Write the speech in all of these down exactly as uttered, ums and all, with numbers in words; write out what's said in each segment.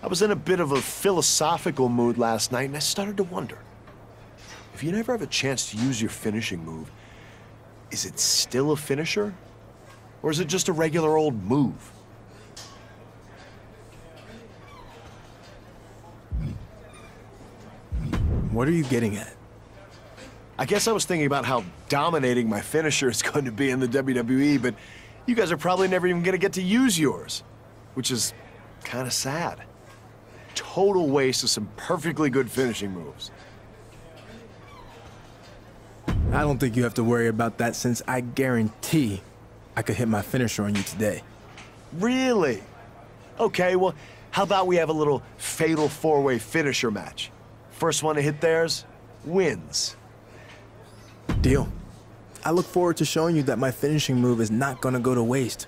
I was in a bit of a philosophical mood last night, and I started to wonder, if you never have a chance to use your finishing move, is it still a finisher? Or is it just a regular old move? What are you getting at? I guess I was thinking about how dominating my finisher is going to be in the W W E, but you guys are probably never even going to get to use yours, which is kind of sad. Total waste of some perfectly good finishing moves. I don't think you have to worry about that, since I guarantee I could hit my finisher on you today. Really? Okay, well, how about we have a little fatal four-way finisher match? First one to hit theirs wins. Deal. I look forward to showing you that my finishing move is not gonna go to waste.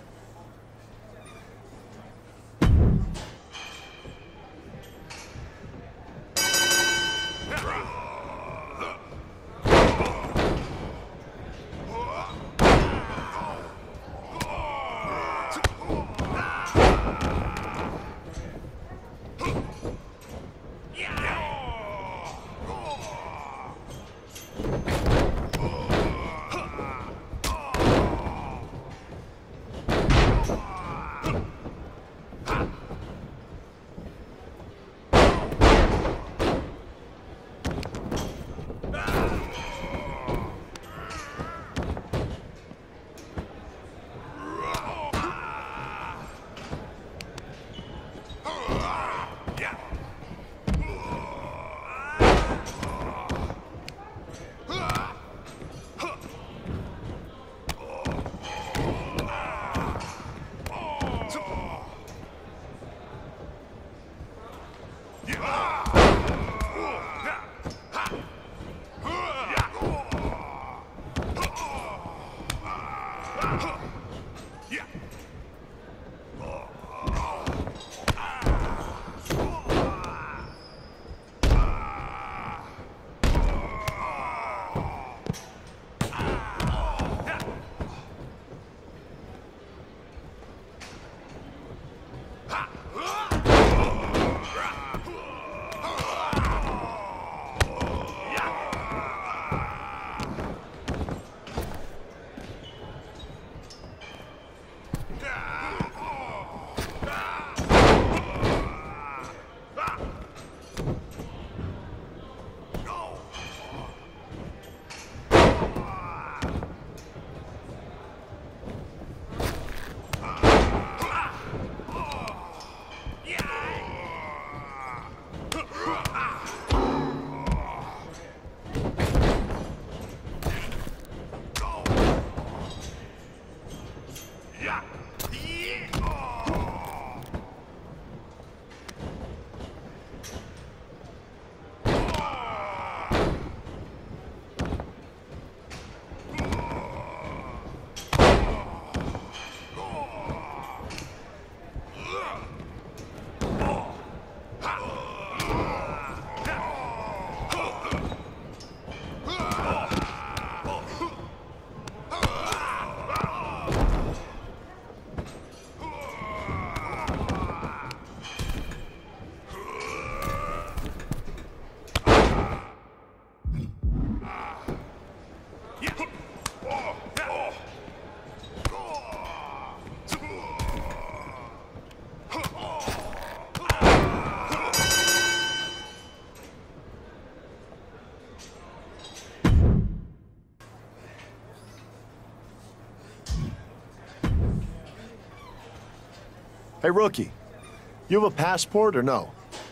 Hey, rookie, you have a passport or no?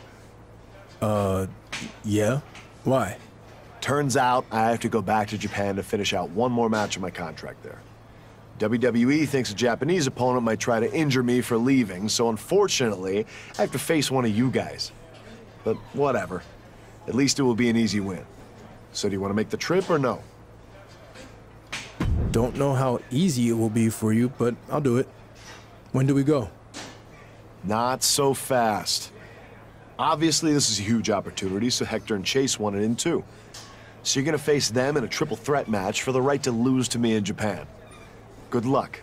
Uh, yeah? Why? Turns out I have to go back to Japan to finish out one more match of my contract there. W W E thinks a Japanese opponent might try to injure me for leaving, so unfortunately, I have to face one of you guys. But whatever. At least it will be an easy win. So do you want to make the trip or no? Don't know how easy it will be for you, but I'll do it. When do we go? Not so fast. Obviously, this is a huge opportunity, so Hector and Chase want it in too. So you're gonna face them in a triple threat match for the right to lose to me in Japan. Good luck.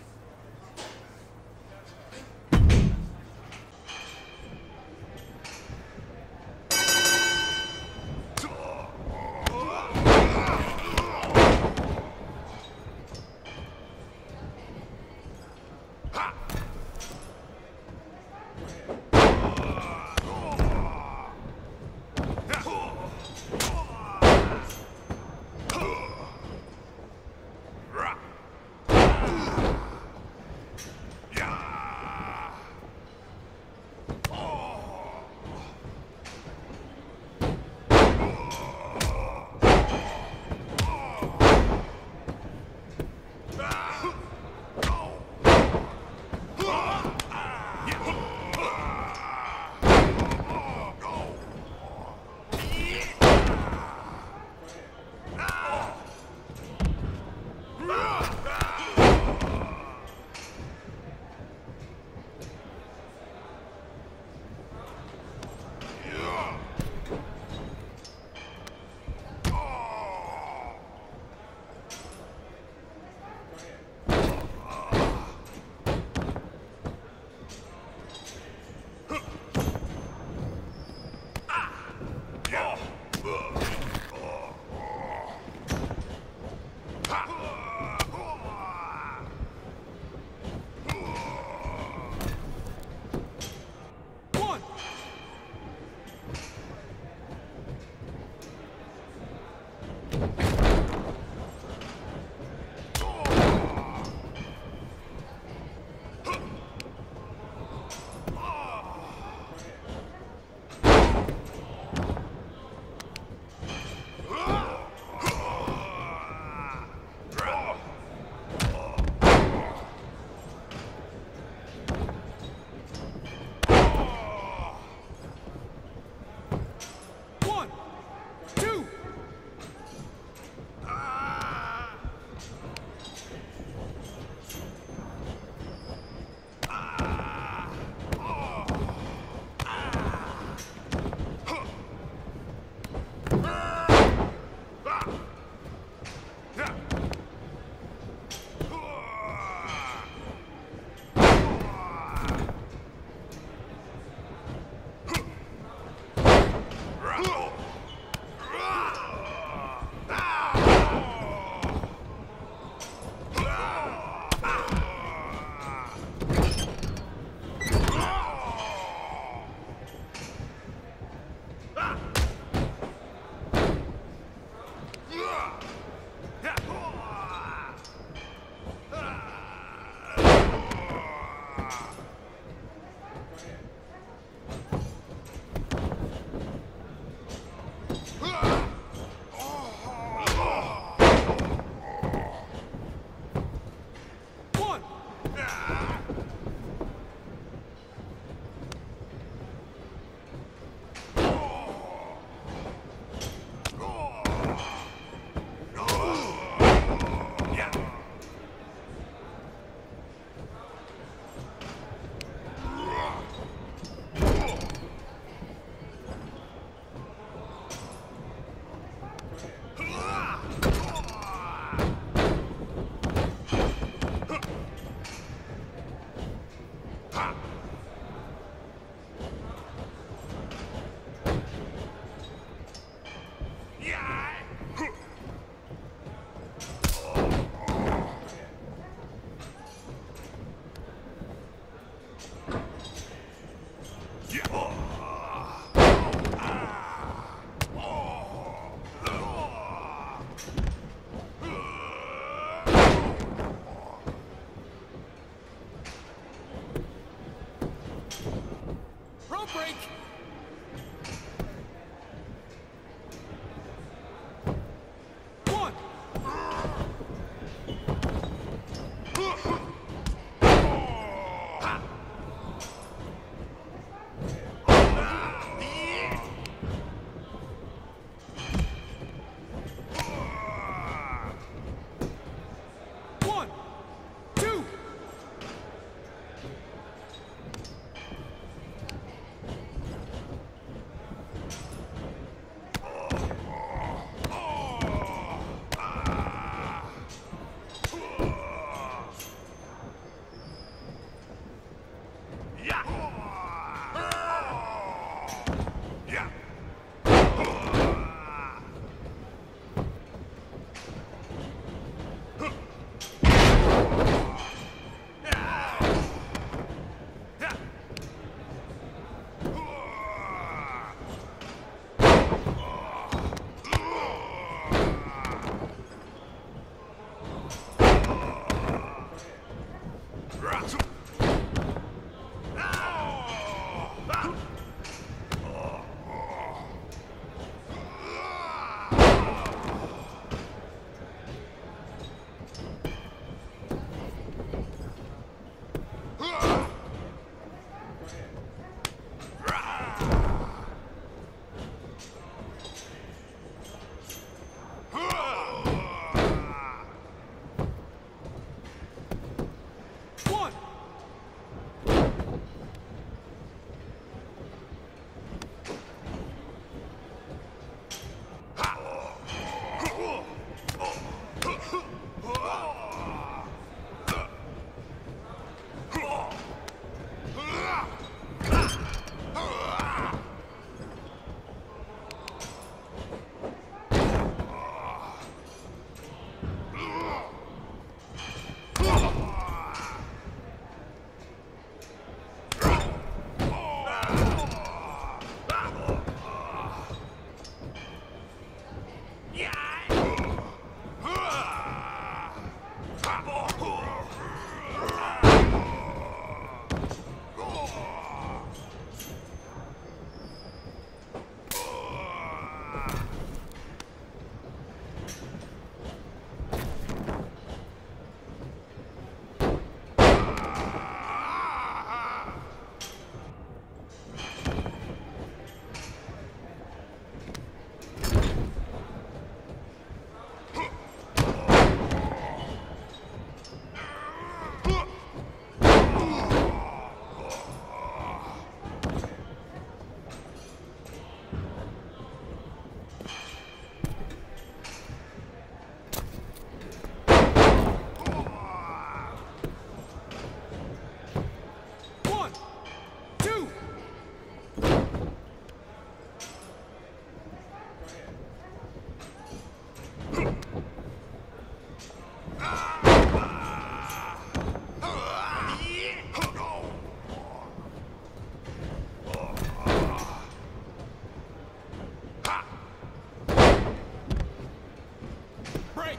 break!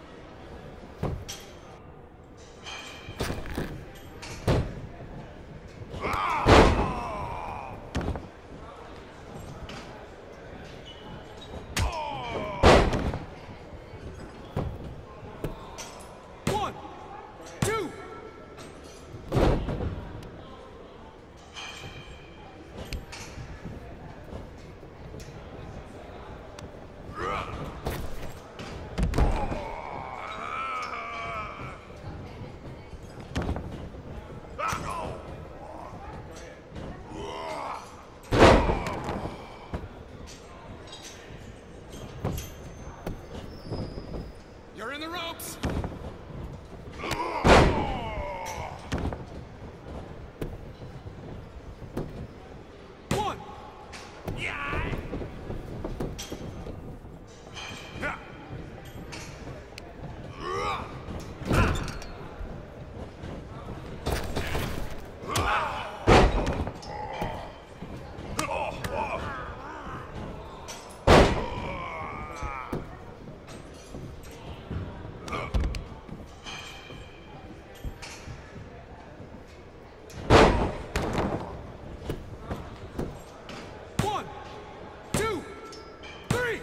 One, two. You're in the ropes! One! Yeah! One, two, three!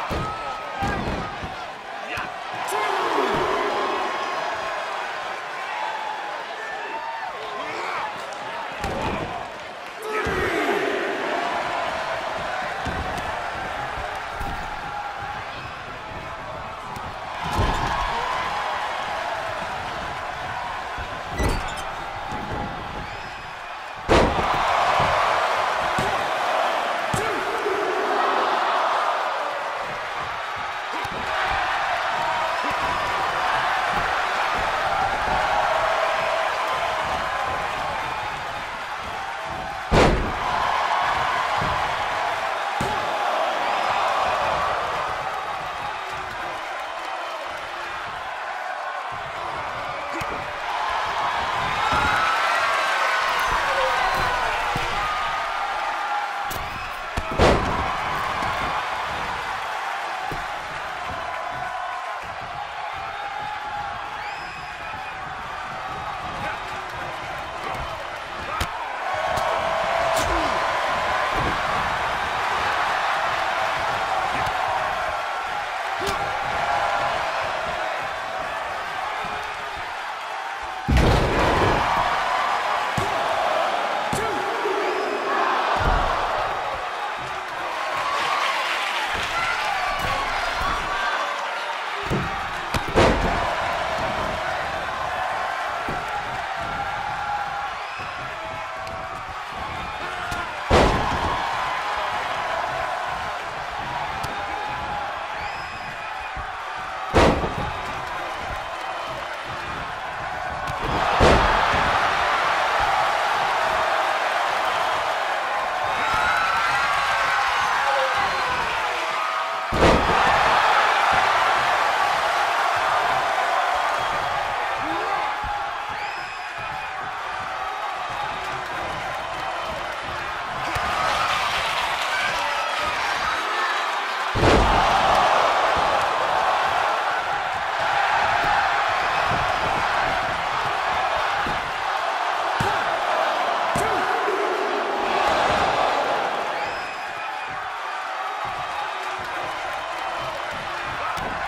One,